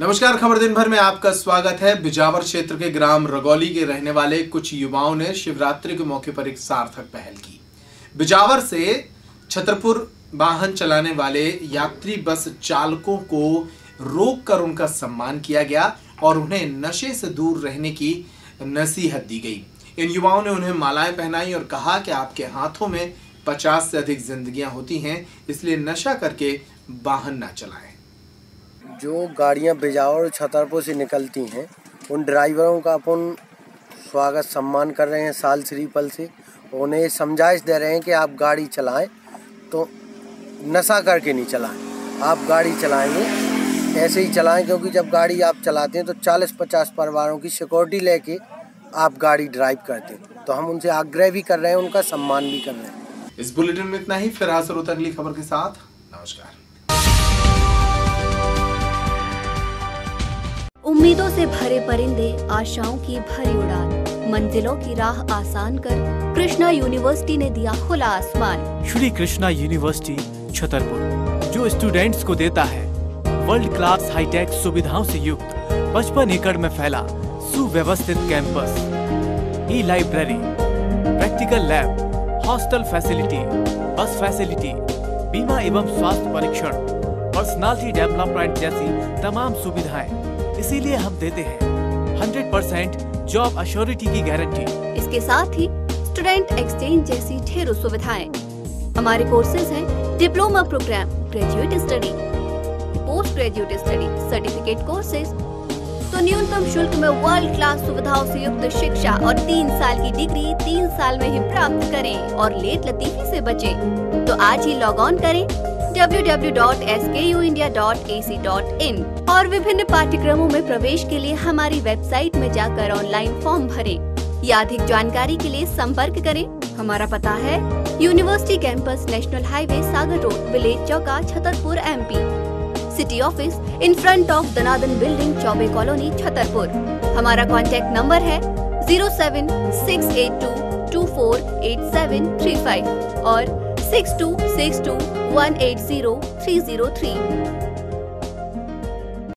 नमस्कार, खबर दिन भर में आपका स्वागत है। बिजावर क्षेत्र के ग्राम रगौली के रहने वाले कुछ युवाओं ने शिवरात्रि के मौके पर एक सार्थक पहल की। बिजावर से छतरपुर वाहन चलाने वाले यात्री बस चालकों को रोककर उनका सम्मान किया गया और उन्हें नशे से दूर रहने की नसीहत दी गई। इन युवाओं ने उन्हें मालाएं पहनाई और कहा कि आपके हाथों में 50 से अधिक जिंदगियां होती हैं, इसलिए नशा करके वाहन ना चलाएं। जो गाड़ियां बिजावर और छतरपुर से निकलती हैं उन ड्राइवरों का अपन स्वागत सम्मान कर रहे हैं साल श्रीफल से। उन्हें समझाइश दे रहे हैं कि आप गाड़ी चलाएं तो नशा करके नहीं चलाएं। आप गाड़ी चलाएंगे ऐसे ही चलाएं, क्योंकि जब गाड़ी आप चलाते हैं तो 40-50 परिवारों की सिक्योरिटी लेके आप गाड़ी ड्राइव करते हैं। तो हम उनसे आग्रह भी कर रहे हैं, उनका सम्मान भी कर रहे हैं। इस बुलेटिन में इतना ही। फिर हाजिर होता अगली खबर के साथ। नमस्कार। उम्मीदों से भरे परिंदे, आशाओं की भरी उड़ान, मंजिलों की राह आसान कर कृष्णा यूनिवर्सिटी ने दिया खुला आसमान। श्री कृष्णा यूनिवर्सिटी छतरपुर, जो स्टूडेंट्स को देता है वर्ल्ड क्लास हाईटेक सुविधाओं से युक्त 55 एकड़ में फैला सुव्यवस्थित campus, e library, practical lab, hostel facility, bus facility, बीमा एवं स्वास्थ्य परीक्षण, पर्सनालिटी डेवलपमेंट जैसी तमाम सुविधाएं। इसीलिए हम देते हैं 100% जॉब अश्योरिटी की गारंटी। इसके साथ ही स्टूडेंट एक्सचेंज जैसी ढेरों सुविधाएं। हमारे कोर्सेज हैं diploma program, graduate study, post graduate study, certificate courses. तो न्यूनतम शुल्क में वर्ल्ड क्लास सुविधाओं से युक्त शिक्षा और 3 साल की डिग्री 3 साल में ही प्राप्त करें और लेट लतीफी से बचें। तो आज ही लॉग ऑन करें www.skuindia.ac.in और विभिन्न पाठ्यक्रमों में प्रवेश के लिए हमारी वेबसाइट में जाकर ऑनलाइन फॉर्म भरें या अधिक जानकारी के लिए संपर्क करें। हमारा पता है university campus, national highway, Sagar road, village Chauka, Chhatarpur, MP। City office in front of दनादन बिल्डिंग, चौबे कॉलोनी, छतरपुर। हमारा कॉन्टैक्ट नंबर है 07682248735 और 6262180303।